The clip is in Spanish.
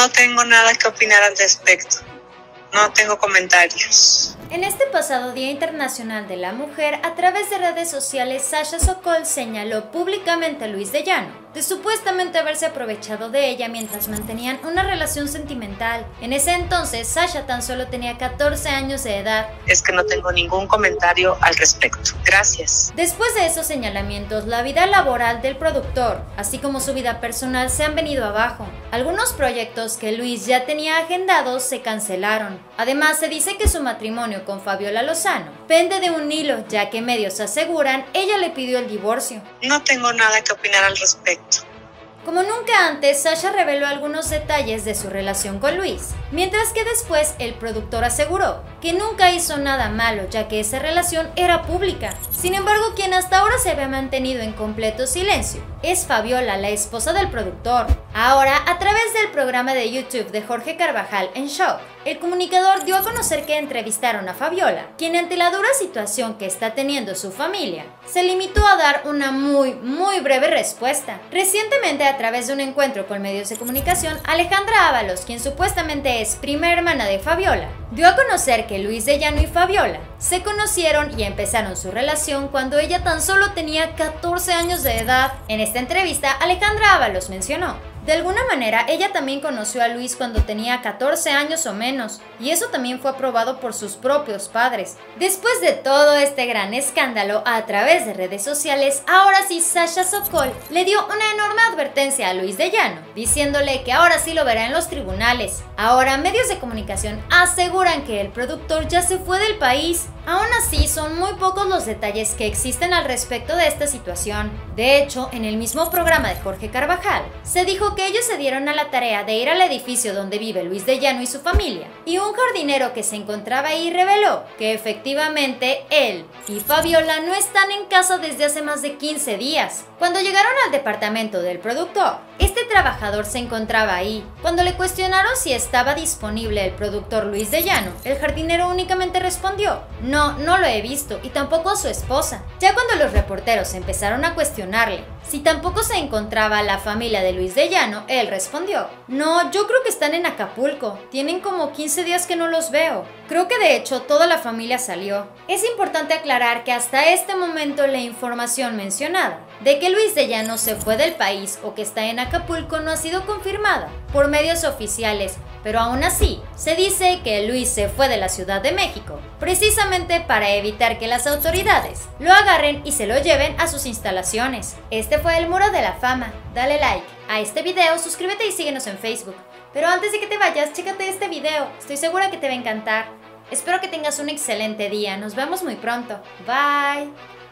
No tengo nada que opinar al respecto. No tengo comentarios. En este pasado Día Internacional de la Mujer, a través de redes sociales, Sasha Sokol señaló públicamente a Luis de Llano de supuestamente haberse aprovechado de ella mientras mantenían una relación sentimental. En ese entonces, Sasha tan solo tenía 14 años de edad. Es que no tengo ningún comentario al respecto. Gracias. Después de esos señalamientos, la vida laboral del productor, así como su vida personal, se han venido abajo. Algunos proyectos que Luis ya tenía agendados se cancelaron. Además, se dice que su matrimonio con Fabiola Lozano pende de un hilo, ya que medios aseguran ella le pidió el divorcio. No tengo nada que opinar al respecto. Como nunca antes, Sasha reveló algunos detalles de su relación con Luis, mientras que después el productor aseguró que nunca hizo nada malo, ya que esa relación era pública. Sin embargo, quien hasta ahora se había mantenido en completo silencio es Fabiola, la esposa del productor. Ahora, a través del programa de YouTube de Jorge Carvajal en Shock, el comunicador dio a conocer que entrevistaron a Fabiola, quien ante la dura situación que está teniendo su familia, se limitó a dar una muy breve respuesta. Recientemente, a través de un encuentro con medios de comunicación, Alejandra Ábalos, quien supuestamente es prima hermana de Fabiola, dio a conocer que Luis de Llano y Fabiola se conocieron y empezaron su relación cuando ella tan solo tenía 14 años de edad. En esta entrevista, Alejandra Ábalos mencionó: de alguna manera, ella también conoció a Luis cuando tenía 14 años o menos, y eso también fue aprobado por sus propios padres. Después de todo este gran escándalo a través de redes sociales, ahora sí Sasha Sokol le dio una enorme advertencia a Luis de Llano, diciéndole que ahora sí lo verá en los tribunales. Ahora, medios de comunicación aseguran que el productor ya se fue del país. Aún así, son muy pocos los detalles que existen al respecto de esta situación. De hecho, en el mismo programa de Jorge Carvajal, se dijo que ellos se dieron a la tarea de ir al edificio donde vive Luis de Llano y su familia, y un jardinero que se encontraba ahí reveló que efectivamente él y Fabiola no están en casa desde hace más de 15 días. Cuando llegaron al departamento del productor, este trabajador se encontraba ahí. Cuando le cuestionaron si estaba disponible el productor Luis de Llano, el jardinero únicamente respondió: no lo he visto, y tampoco a su esposa. Ya cuando los reporteros empezaron a cuestionarle si tampoco se encontraba la familia de Luis de Llano, él respondió: no, yo creo que están en Acapulco, tienen como 15 días que no los veo. Creo que de hecho toda la familia salió. Es importante aclarar que hasta este momento la información mencionada de que Luis de Llano se fue del país o que está en Acapulco no ha sido confirmada por medios oficiales, pero aún así se dice que Luis se fue de la Ciudad de México precisamente para evitar que las autoridades lo agarren y se lo lleven a sus instalaciones. Este fue el Muro de la Fama. Dale like a este video, suscríbete y síguenos en Facebook. Pero antes de que te vayas, chécate este video, estoy segura que te va a encantar. Espero que tengas un excelente día, nos vemos muy pronto. Bye.